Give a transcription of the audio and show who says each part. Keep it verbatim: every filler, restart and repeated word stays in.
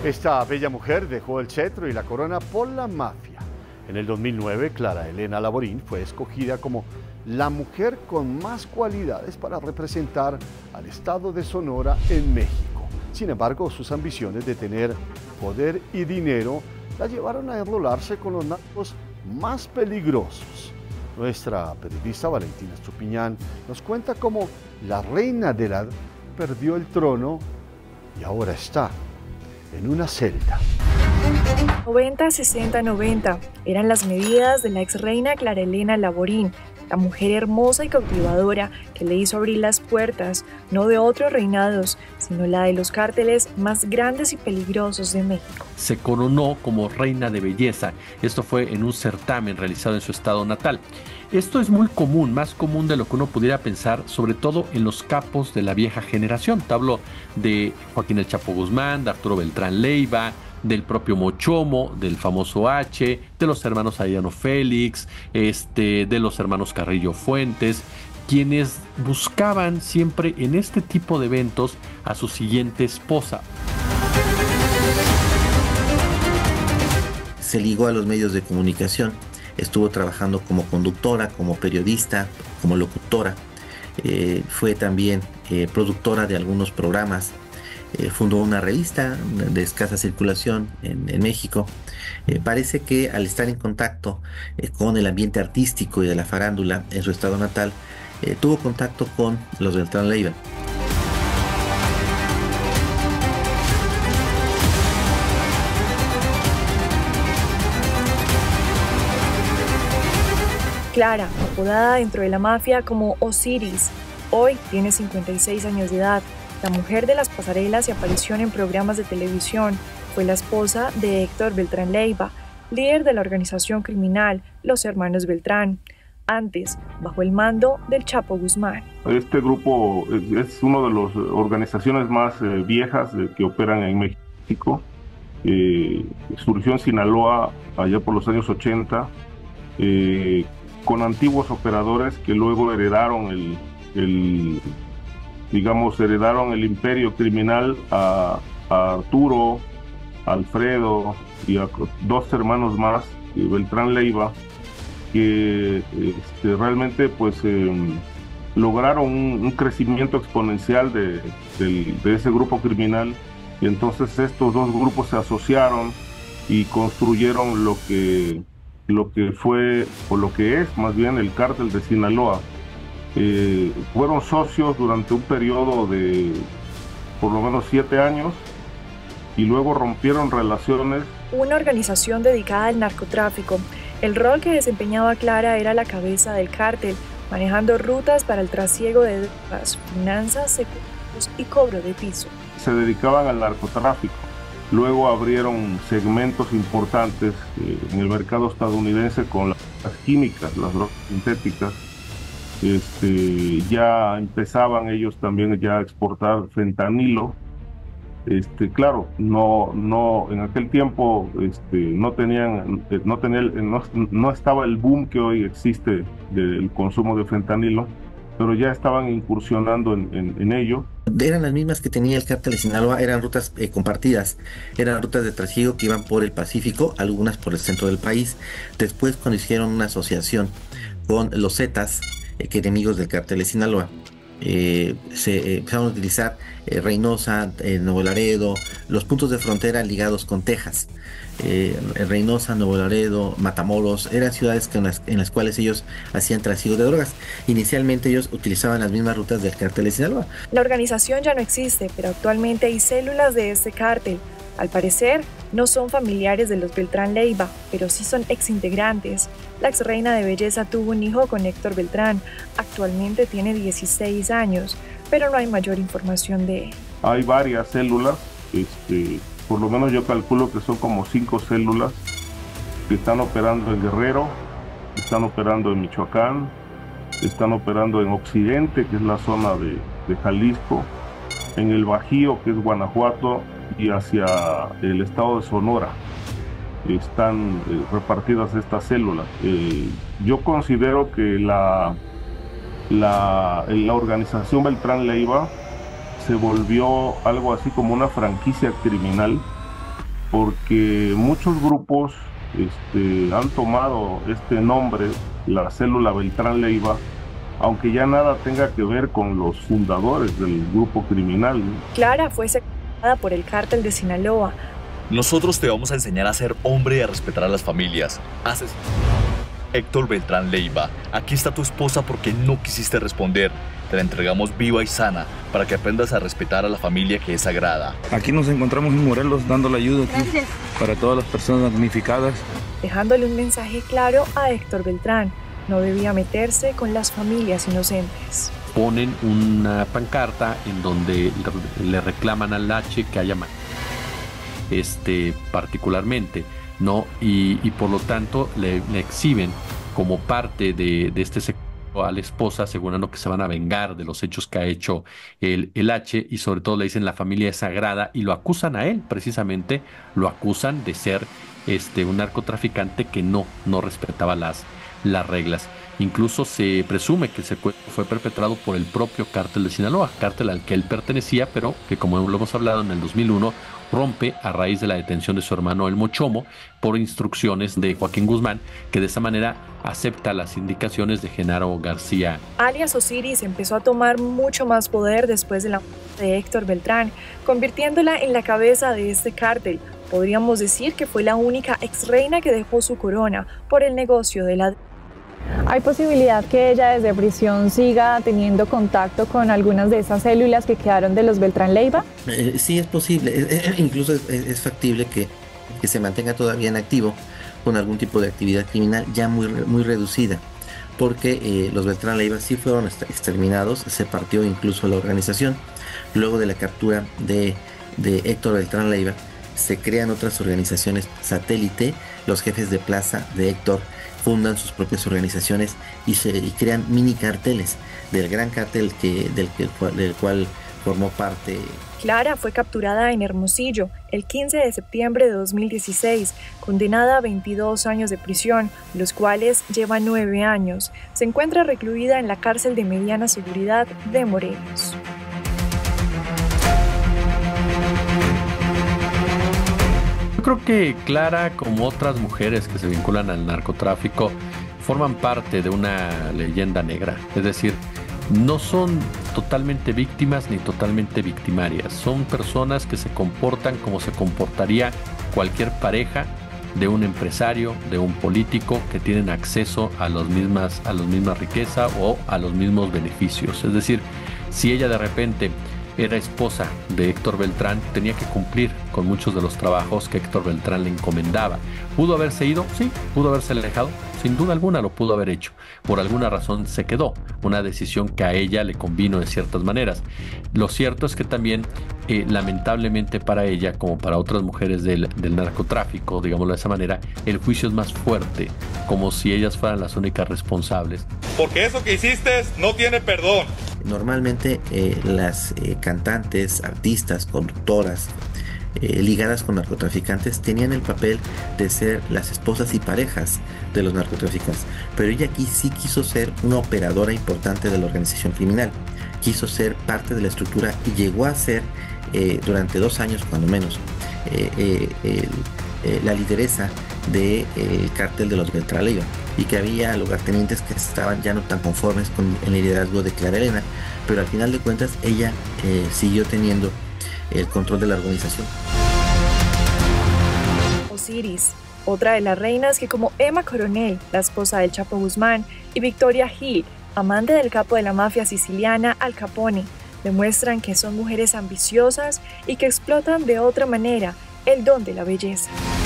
Speaker 1: Esta bella mujer dejó el cetro y la corona por la mafia. En el dos mil nueve, Clara Elena Laborín fue escogida como la mujer con más cualidades para representar al estado de Sonora en México. Sin embargo, sus ambiciones de tener poder y dinero la llevaron a enrolarse con los narcos más peligrosos. Nuestra periodista Valentina Estupiñán nos cuenta cómo la reina de la perdió el trono y ahora está en una celda.
Speaker 2: noventa, sesenta, noventa eran las medidas de la ex reina Clara Elena Laborín, la mujer hermosa y cautivadora que le hizo abrir las puertas, no de otros reinados, sino la de los cárteles más grandes y peligrosos de México.
Speaker 3: Se coronó como reina de belleza. Esto fue en un certamen realizado en su estado natal. Esto es muy común, más común de lo que uno pudiera pensar, sobre todo en los capos de la vieja generación. Te hablo de Joaquín El Chapo Guzmán, de Arturo Beltrán Leiva, del propio Mochomo, del famoso H, de los hermanos Arellano Félix, este, de los hermanos Carrillo Fuentes, quienes buscaban siempre en este tipo de eventos a su siguiente esposa.
Speaker 4: Se ligó a los medios de comunicación, estuvo trabajando como conductora, como periodista, como locutora, eh, fue también eh, productora de algunos programas. Eh, fundó una revista de escasa circulación en, en México. Eh, parece que al estar en contacto eh, con el ambiente artístico y de la farándula en su estado natal, eh, tuvo contacto con los Beltrán Leiva.
Speaker 2: Clara, apodada dentro de la mafia como Osiris, hoy tiene cincuenta y seis años de edad. La mujer de las pasarelas y aparición en programas de televisión, fue la esposa de Héctor Beltrán Leiva, líder de la organización criminal Los Hermanos Beltrán, antes bajo el mando del Chapo Guzmán.
Speaker 5: Este grupo es una de las organizaciones más eh, viejas eh, que operan en México. Eh, surgió en Sinaloa allá por los años ochenta, eh, con antiguos operadores que luego heredaron el... el digamos, heredaron el imperio criminal a, a Arturo, a Alfredo y a dos hermanos más, Beltrán Leiva, que este, realmente pues eh, lograron un, un crecimiento exponencial de, de, de ese grupo criminal, y entonces estos dos grupos se asociaron y construyeron lo que, lo que fue, o lo que es más bien, el cártel de Sinaloa. Eh, fueron socios durante un periodo de por lo menos siete años y luego rompieron relaciones.
Speaker 2: Una organización dedicada al narcotráfico. El rol que desempeñaba Clara era la cabeza del cártel, manejando rutas para el trasiego de drogas, finanzas, secuestros y cobro de piso.
Speaker 5: Se dedicaban al narcotráfico. Luego abrieron segmentos importantes eh, en el mercado estadounidense con las químicas, las drogas sintéticas. Este, ya empezaban ellos también ya a exportar fentanilo. Este, claro, no, no, en aquel tiempo este, no tenían, no, tenía, no, no estaba el boom que hoy existe del consumo de fentanilo, pero ya estaban incursionando en, en, en ello.
Speaker 4: Eran las mismas que tenía el cártel de Sinaloa, eran rutas eh, compartidas, eran rutas de trasiego que iban por el Pacífico, algunas por el centro del país. Después, cuando hicieron una asociación con los Zetas, eh, que enemigos del cártel de Sinaloa, eh, se eh, empezaron a utilizar eh, Reynosa, eh, Nuevo Laredo, los puntos de frontera ligados con Texas. Eh, Reynosa, Nuevo Laredo, Matamoros, eran ciudades que en, las, en las cuales ellos hacían trasiego de drogas. Inicialmente ellos utilizaban las mismas rutas del cártel de Sinaloa.
Speaker 2: La organización ya no existe, pero actualmente hay células de este cártel. Al parecer, no son familiares de los Beltrán Leiva, pero sí son exintegrantes. La ex reina de belleza tuvo un hijo con Héctor Beltrán. Actualmente tiene dieciséis años, pero no hay mayor información de él.
Speaker 5: Hay varias células, este, por lo menos yo calculo que son como cinco células que están operando en Guerrero, están operando en Michoacán, están operando en Occidente, que es la zona de, de Jalisco, en el Bajío, que es Guanajuato, y hacia el estado de Sonora están eh, repartidas estas células. Eh, yo considero que la, la, la organización Beltrán Leiva se volvió algo así como una franquicia criminal porque muchos grupos este, han tomado este nombre, la célula Beltrán Leiva, aunque ya nada tenga que ver con los fundadores del grupo criminal, ¿no?
Speaker 2: Clara fue secuestrada por el cártel de Sinaloa.
Speaker 6: Nosotros te vamos a enseñar a ser hombre y a respetar a las familias. Haces... Héctor Beltrán Leiva, aquí está tu esposa porque no quisiste responder. Te la entregamos viva y sana para que aprendas a respetar a la familia que es sagrada.
Speaker 7: Aquí nos encontramos en Morelos dando la ayuda aquí para todas las personas damnificadas.
Speaker 2: Dejándole un mensaje claro a Héctor Beltrán. No debía meterse con las familias inocentes.
Speaker 3: Ponen una pancarta en donde le reclaman al H que haya este particularmente, ¿no? Y, y por lo tanto le, le exhiben como parte de, de este sector a la esposa, asegurando que se van a vengar de los hechos que ha hecho el, el H, y sobre todo le dicen la familia es sagrada y lo acusan a él, precisamente lo acusan de ser este, un narcotraficante que no, no respetaba las, las reglas. Incluso se presume que el secuestro fue perpetrado por el propio cártel de Sinaloa, cártel al que él pertenecía, pero que, como lo hemos hablado, en el dos mil uno rompe a raíz de la detención de su hermano El Mochomo por instrucciones de Joaquín Guzmán, que de esa manera acepta las indicaciones de Genaro García.
Speaker 2: Alias Osiris empezó a tomar mucho más poder después de la muerte de Héctor Beltrán, convirtiéndola en la cabeza de este cártel. Podríamos decir que fue la única exreina que dejó su corona por el negocio de la...
Speaker 8: ¿Hay posibilidad que ella desde prisión siga teniendo contacto con algunas de esas células que quedaron de los Beltrán Leiva?
Speaker 4: Eh, sí, es posible. Eh, incluso es, es factible que, que se mantenga todavía en activo con algún tipo de actividad criminal ya muy, muy reducida, porque eh, los Beltrán Leiva sí fueron exterminados, se partió incluso la organización. Luego de la captura de, de Héctor Beltrán Leiva, se crean otras organizaciones satélite. Los jefes de plaza de Héctor fundan sus propias organizaciones y, se, y crean mini carteles del gran cartel que, del, del, cual, del cual formó parte.
Speaker 2: Clara fue capturada en Hermosillo el quince de septiembre de dos mil dieciséis, condenada a veintidós años de prisión, los cuales lleva nueve años. Se encuentra recluida en la cárcel de mediana seguridad de Morelos.
Speaker 3: Creo que Clara, como otras mujeres que se vinculan al narcotráfico, forman parte de una leyenda negra. Es decir, no son totalmente víctimas ni totalmente victimarias. Son personas que se comportan como se comportaría cualquier pareja de un empresario, de un político, que tienen acceso a las mismas, a las mismas riquezas o a los mismos beneficios. Es decir, si ella de repente era esposa de Héctor Beltrán, tenía que cumplir con muchos de los trabajos que Héctor Beltrán le encomendaba. ¿Pudo haberse ido? Sí. ¿Pudo haberse alejado? Sin duda alguna lo pudo haber hecho. Por alguna razón se quedó. Una decisión que a ella le convino de ciertas maneras. Lo cierto es que también, eh, lamentablemente para ella, como para otras mujeres del, del narcotráfico, digámoslo de esa manera, el juicio es más fuerte, como si ellas fueran las únicas responsables.
Speaker 9: Porque eso que hiciste no tiene perdón.
Speaker 4: Normalmente eh, las eh, cantantes, artistas, conductoras eh, ligadas con narcotraficantes tenían el papel de ser las esposas y parejas de los narcotraficantes, pero ella aquí sí quiso ser una operadora importante de la organización criminal, quiso ser parte de la estructura y llegó a ser eh, durante dos años cuando menos eh, eh, el, eh, la lideresa del de, cártel de los Beltrán Leiva, y que había lugartenientes que estaban ya no tan conformes con el liderazgo de Clara Elena, pero al final de cuentas ella eh, siguió teniendo el control de la organización.
Speaker 2: Osiris, otra de las reinas que, como Emma Coronel, la esposa del Chapo Guzmán, y Victoria Gil, amante del capo de la mafia siciliana Al Capone, demuestran que son mujeres ambiciosas y que explotan de otra manera el don de la belleza.